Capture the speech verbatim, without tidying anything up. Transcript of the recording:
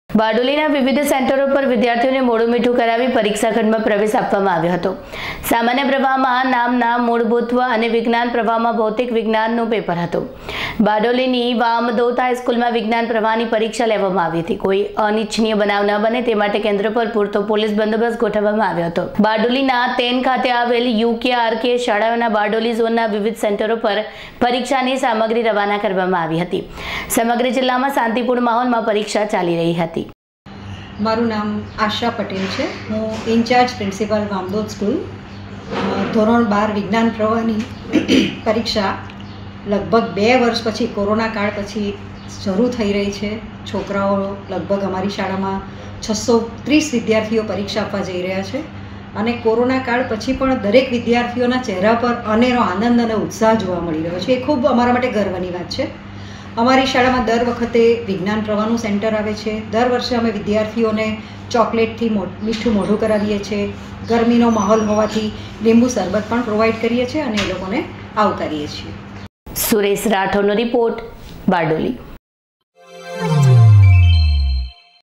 બારડોલીના વિવિધ સેન્ટરો પર વિદ્યાર્થીઓને મોડું મીઠું કરાવી પરીક્ષા ખંડમાં પ્રવેશ આપવામાં આવ્યો હતો। સામાન્ય પ્રવાહમાં નામના મૂળભૂત અને વિજ્ઞાન પ્રવાહમાં ભૌતિક વિજ્ઞાનનું પેપર હતું। બારડોલીની વામદોત હાઈસ્કૂલમાં વિજ્ઞાન પ્રવાહની પરીક્ષા લેવામાં આવી હતી। કોઈ અનિચ્છનીય બનાવ ન બને તે માટે કેન્દ્ર પર પૂરતો પોલીસ બંદોબસ્ત ગોઠવવામાં આવ્યો હતો। બારડોલીના તેન ખાતે આવેલ યુકે આરકે શાળાઓના બારડોલી ઝોનના વિવિધ સેન્ટરો પર પરીક્ષાની સામગ્રી રવાના કરવામાં આવી હતી। સમગ્ર જિલ્લામાં શાંતિપૂર્ણ માહોલમાં પરીક્ષા ચાલી રહી હતી। મારું નામ આશા પટેલ છે। હું ઇન્ચાર્જ પ્રિન્સિપાલ વામદોત સ્કૂલ ધોરણ બાર વિજ્ઞાન પ્રવાહની પરીક્ષા લગભગ બે વર્ષ પછી કોરોના કાળ પછી શરૂ થઈ રહી છે। છોકરાઓ લગભગ અમારી શાળામાં છસો ત્રીસ વિદ્યાર્થીઓ પરીક્ષા આપવા જઈ રહ્યા છે અને કોરોના કાળ પછી પણ દરેક વિદ્યાર્થીઓના ચહેરા પર અનેરો આનંદ અને ઉત્સાહ જોવા મળી રહ્યો છે। એ ખૂબ અમારા માટે ગર્વની વાત છે। અમારી શાળામાં દર વખતે વિજ્ઞાન પ્રવાહનું સેન્ટર આવે છે। દર વર્ષે અમે વિદ્યાર્થીઓને ચોકલેટથી મીઠું મોઢું કરાવીએ છીએ। ગરમીનો માહોલ હોવાથી લીંબુ શરબત પણ પ્રોવાઈડ કરીએ છીએ અને એ લોકોને આવકારીએ છીએ। સુરેશ રાઠોડનો રિપોર્ટ, બારડોલી।